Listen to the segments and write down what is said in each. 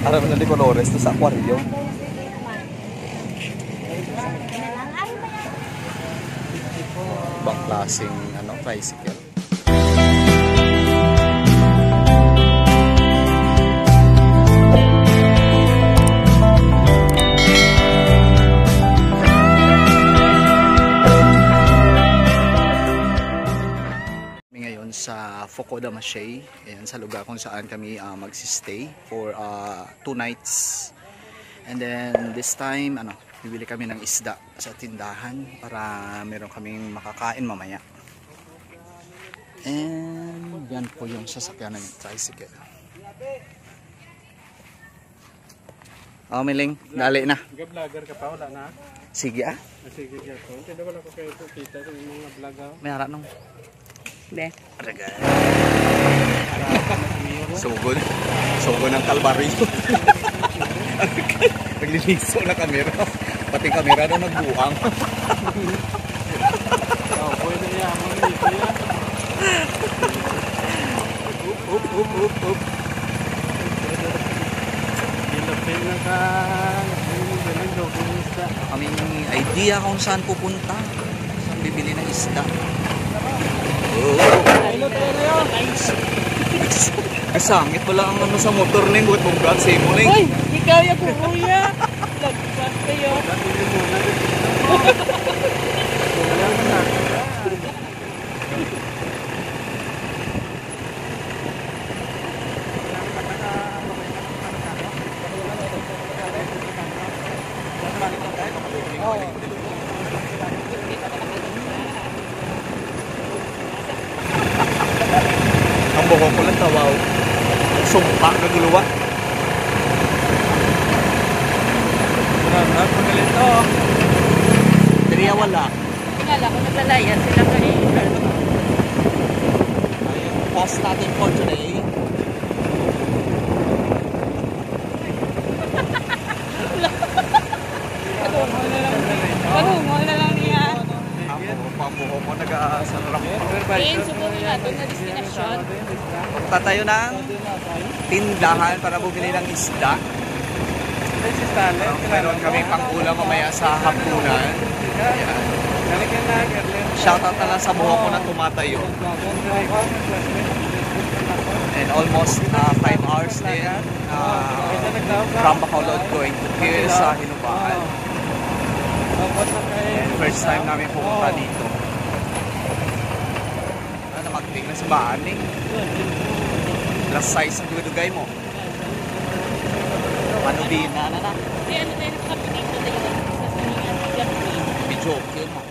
Aram na di Colores to sa aquarium. Bang klaseng ano, tricycle. Sa Foco da Mache, ayan, sa lugar kung saan kami magsistay for 2 nights. And then this time bibili kami ng isda sa tindahan para meron kaming makakain mamaya. And yan po yung sasakyan ng tricycle. Miling, dali na. Vlogger ka pa, wala na? Sige Sige ka po. Hindi wala ko kayo kita sa mga vlogger. May harap nung. Be. Sugod. Sugod ng kalbaryo. Nagliliso na kamera. Pati kamera na nagbuang. Pwede yaman dito yan. Up. Ilapin na ka. Kaming idea kung saan pupunta. Saan bibili ng isda. Kasangit pala ang sa motor ning buat mong vlog sa imo ning. Hoy, ikaw ya kuya. Lagpas kayo. Ang buhok ko lang tawaw. Sumpa na guluwa. Magaling to. Diriya wala. Pinala ko natalayan sila kanina. Post natin for today. Panungo na lang niya. Pambuho mo nag-aasarap. In, siguro na ito na destinasyon. Punta tayo ng tindahan para bumili ng isda. Meron kami pang-ulam mamaya sa hapunan. Ayan. Shoutout na lang sa buho ko na tumatayo. And almost 5 hours din from Bacolod going to here sa Hinubaan. And first time namin pumunta dito. Magting na sa baaning. Plus size ang dugay mo. Manubina na. Di ano tayo nakapinito tayo sa saningan. Bijoke yun mo.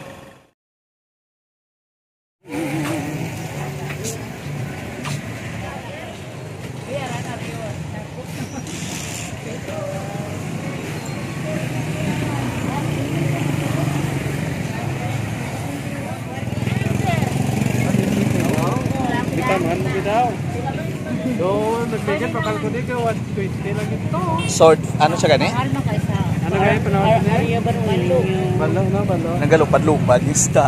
Sort, ano siya gani? Ano gaya panahon niya? Balaw na, balaw. Nagalupad-lupad, isda.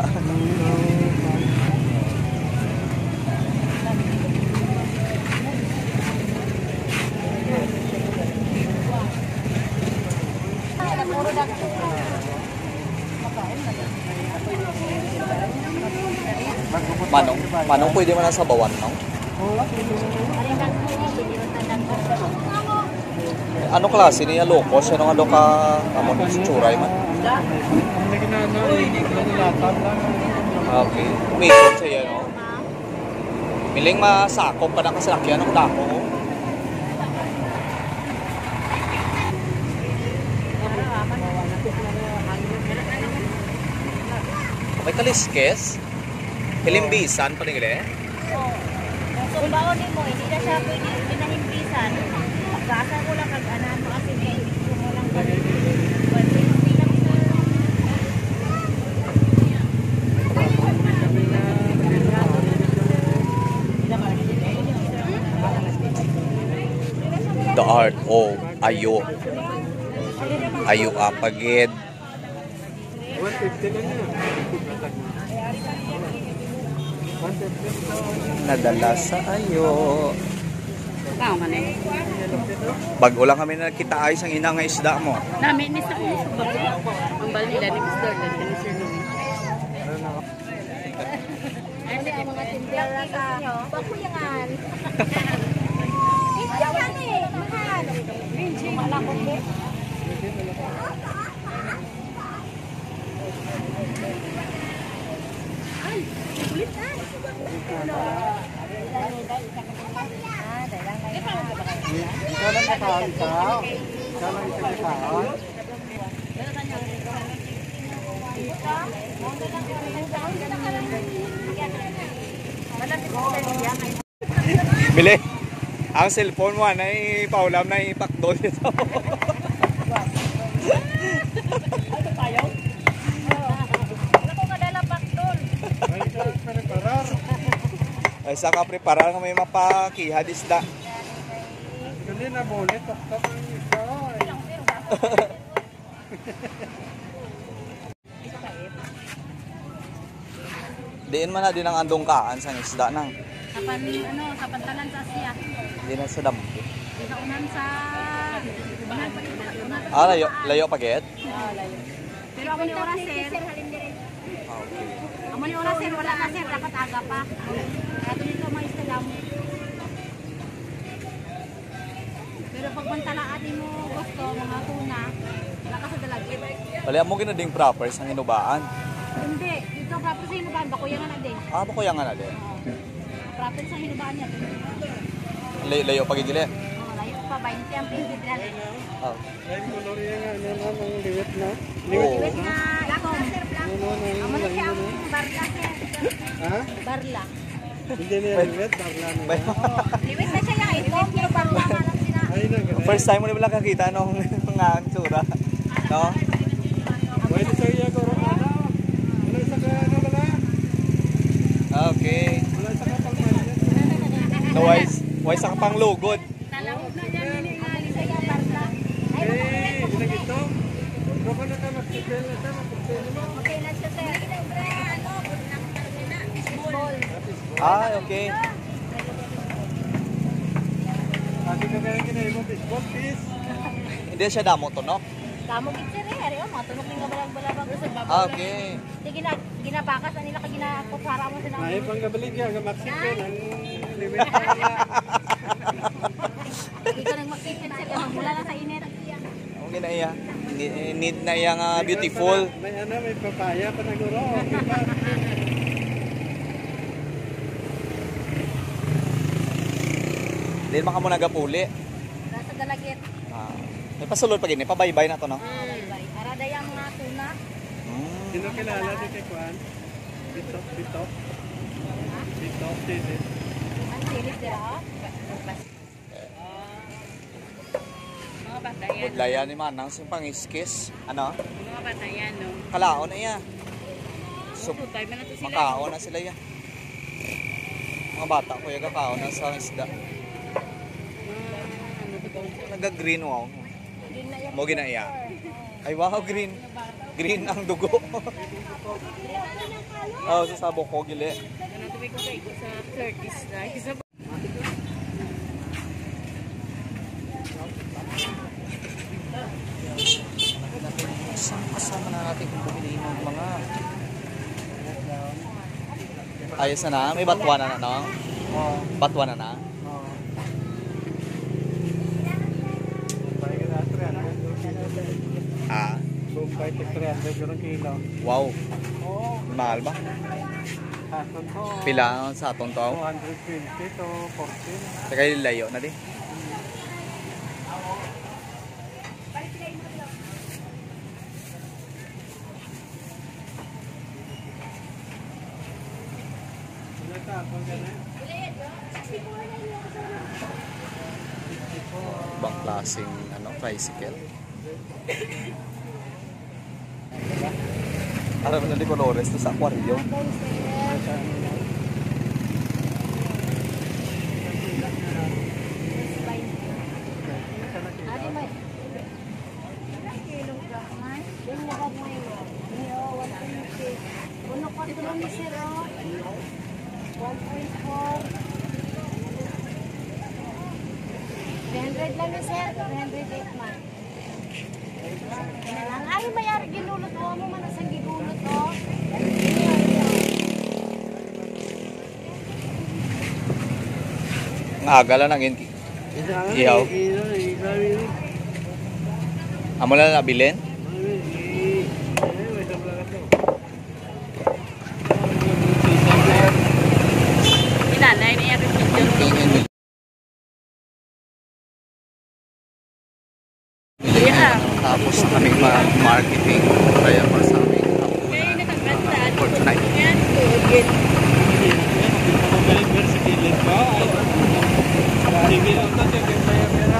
Manong pwede man sa bawan, no? Ano klase niya lokos? Ano nga daw ka amon churay man? Okay. Umikot siya yan, no? Miling masakop pa na kasakyan ng dako, no? May kaliskes? Hilimbisan pa rin gila eh? Oo. Kung baon mo, hindi na siya pwede pinahimpisan. Gasa ko lang kag-anan mo kasi hindi mo lang The art of ayo. Ayo apagid. 150 lang yan. Nadala sa ayo. Tama man eh. Bago lang kami nakita ayos ang ina nga isda mo. Namin ni sa ang bal nila ni Mr. Dan ni Sir Louis. Kasi ang mga tindera sa bakuyangan. Yan eh, mahal. Malakot eh. Ay, kulit na. Ikaw lang nakaon ka. Ikaw lang isa nakaon. Bili. Ang cellphone mo na ipaulam na ipakdol ito. Ay saka preparar nga may mapakihad isda. Hindi na bolet. Tok-tok ang isa. Diin man na din ang andong kaan sa isda nang. Sa pantalan sa Asia. Hindi na sa dam. Sa unan sa Ah, layo pagit? layo. Pero ako ni oras sir. Okay. Ako ni oras sir, wala na sir, dapat aga pa. Ato nito mga istalam. Pero pag pantalaan mo gusto, mga tuna, wala ka sa dalagit. Bali mo ginading proper sa hinubaan. Hindi, dito proper sa hinubaan, bakuyangan na din. Ah, ko yang na din. Proper sa hinubaan niya. Layo pagigili. Layo pa, 20 ang pinagdilan. Oh. Ay, color yan nga. Ano ng liwit na? Oo. Wait na, itom. Amo na siya ang barla sir. Ha? Barla. Hindi niya liwit. Barla na yan. Liwit na siya yung itom, pero barla nga lang sila. Ay, nagkala. First time mo na wala kakita nung nga ang tsura. No? Pwede sa iya ko rin. Wala isa ka na wala. Okay. Wala isa ka pang maliit. No, wise sa pang lugod. Talawag na niya nilingali sa yung barla. Eh, ginagito. Bro ka na ka mag-sipil na siya. Mag-sipil mo. Okay na siya sir. Ball. Ah, okay. Ate ka kaya kinahin mo. Baseball, please. Hindi siya damo to, no? Kamo gid sir eh, ari mga tunok ning balag-balag sa baba. Ah, okay. Di ginabakas na nila kag ginakupara mo sila. Ay, panggabalig yan. Mag-sipil. Ang liwit na wala. Di ka nang makipin sir kay mula na sa init. Okay na iya. Need na iya nga beautiful. May ano, may papaya pa na guro. Okay pa. Hindi man ka mo nagapuli. Nasa dalagit. May pasulod pa gini, pabaybay na to, no? Ara daya mga tuna. Sino kilala di kay Juan? Dito, dito. Dito, dito. Ang silit dira. Mga batayan. Budlaya ni Manang sa pangiskis. Ano? Mga batayan no. Kalaon na iya. So, Tutay man nato sila. makaon na sila iya. Mga bata ko yung kakaon na sa isda. Nag-green wow. Mo ginaiya. Ay wow, green. Green ang dugo. Oh, sa sabok ko gili. Ano tuwi ko kay sa 30s na. Isa Kasama na natin kung bumili ng mga ayos na na. May batwa na na, no? Oo. Batwa na na. Oo. Bumbay ka na 300. Ah, Bumbay ka 300 yung kilo. wow. Oo. Mahal ba? Hasan to. Pila sa aton to? 220 to 14. Saka layo na di. Ibang klaseng ano, tricycle. Alam mo na di Colores to sa aquarium. Adi may. Kilo ka man. Yung mga mo. Yo, 1.6. Uno ko to ni sir. 1.4. 10 300 lang ni sir. 308 man. Ang ari mayari ginulot mo mo man sa gigulot oh. Ang aga lang ang iyaw. Amo lang nabilin? Inanay niya rin picture. Tapos kami marketing kaya para sa amin for tonight. Sige lang ba? Sige lang ba?